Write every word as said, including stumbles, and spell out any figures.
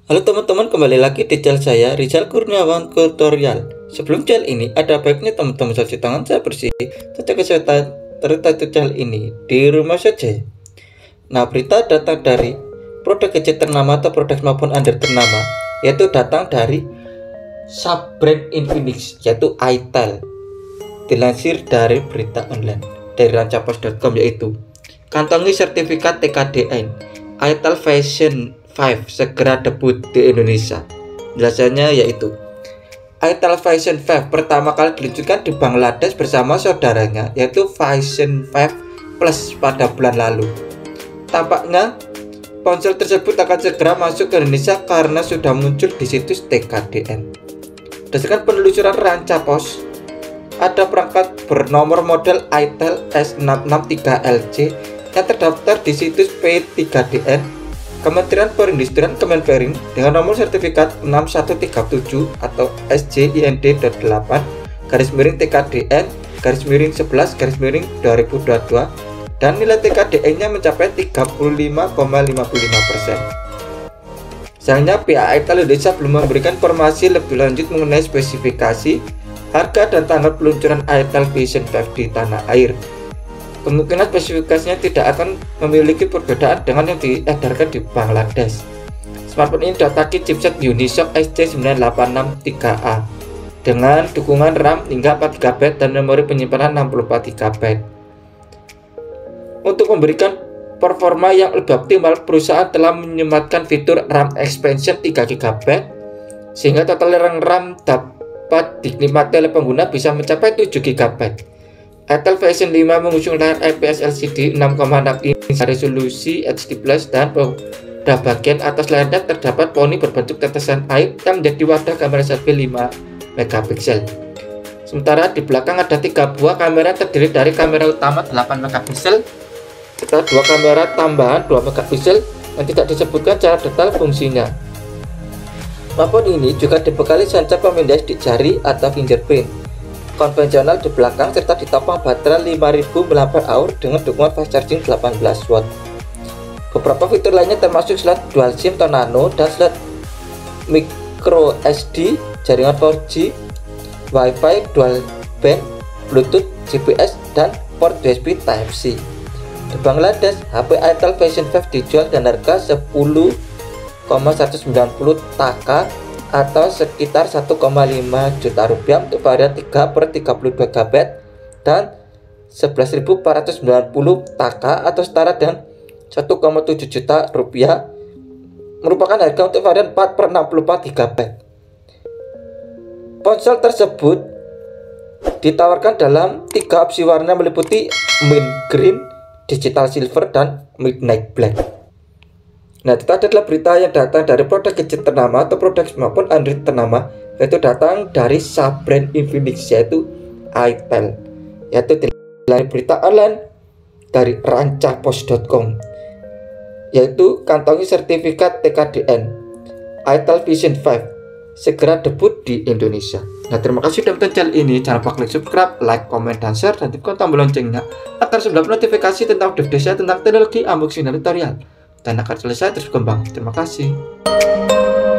Halo teman-teman, kembali lagi di channel saya, Rizal Kurniawan Tutorial. Sebelum channel ini, ada baiknya teman-teman cuci tangan saya bersih, jaga kesehatan, ternyata channel ini di rumah saja. Nah, berita datang dari produk gadget ternama atau produk maupun under ternama, yaitu datang dari sub brand Infinix, yaitu itel. Dilansir dari berita online dari rancapos titik com, yaitu kantongi sertifikat T K D N itel Fashion lima segera debut di Indonesia. Jelasannya yaitu itel Fashion lima pertama kali diluncurkan di Bangladesh bersama saudaranya, yaitu Fashion lima Plus pada bulan lalu. Tampaknya ponsel tersebut akan segera masuk ke Indonesia karena sudah muncul di situs T K D N. Berdasarkan penelusuran Rancapos, ada perangkat bernomor model itel S enam enam tiga L C yang terdaftar di situs P tiga D N Kementerian Perindustrian Kemenperin dengan nomor sertifikat enam satu tiga tujuh atau S J I N D delapan garis miring T K D N garis miring sebelas garis miring dua ribu dua puluh dua dan nilai T K D N-nya mencapai tiga puluh lima koma lima lima persen. Sayangnya pihak itel Indonesia belum memberikan informasi lebih lanjut mengenai spesifikasi, harga dan tanggal peluncuran itel Fashion lima di tanah air. Kemungkinan spesifikasinya tidak akan memiliki perbedaan dengan yang diedarkan di Bangladesh. Smartphone ini didatangkan chipset Unisoc S J sembilan delapan enam tiga A dengan dukungan RAM hingga empat giga byte dan memori penyimpanan enam puluh empat giga byte. Untuk memberikan performa yang lebih optimal, perusahaan telah menyematkan fitur RAM expansion tiga giga byte sehingga total RAM dapat dinikmati oleh pengguna bisa mencapai tujuh giga byte. itel Fashion lima mengusung layar I P S L C D enam koma enam inch resolusi H D plus dan pada bagian atas layarnya terdapat poni berbentuk tetesan air yang menjadi wadah kamera selfie lima megapiksel. Sementara di belakang ada tiga buah kamera terdiri dari kamera utama delapan megapiksel serta dua kamera tambahan dua megapiksel yang tidak disebutkan secara detail fungsinya. Smartphone ini juga dibekali sensor pemindai sidik jari atau fingerprint konvensional di belakang serta ditopang baterai lima ribu miliampere hour dengan dukungan fast charging delapan belas watt. Beberapa fitur lainnya termasuk slot dual SIM atau nano dan slot micro S D, jaringan empat G, Wi-Fi dual band, Bluetooth, G P S dan port U S B Type C. Di Bangladesh, H P itel Fashion lima dijual dengan harga sepuluh koma seratus sembilan puluh taka atau sekitar satu koma lima juta rupiah untuk varian tiga per tiga puluh dua giga byte dan sebelas ribu empat ratus sembilan puluh taka atau setara dengan satu koma tujuh juta rupiah merupakan harga untuk varian empat per enam puluh empat giga byte. Ponsel tersebut ditawarkan dalam tiga opsi warna meliputi mint green, digital silver dan midnight black. Nah, itu adalah berita yang datang dari produk gadget ternama atau produk maupun Android ternama, yaitu datang dari sub brand Infinix, yaitu itel, yaitu dari berita online dari rancapos titik com, yaitu kantongi sertifikat T K D N itel Fashion lima segera debut di Indonesia. Nah, terima kasih sudah menonton channel ini. Jangan lupa klik subscribe, like, komen, dan share, dan tekan tombol loncengnya agar mendapat notifikasi tentang video saya tentang teknologi unboxing dan tutorial dan akan selesai terus berkembang. Terima kasih.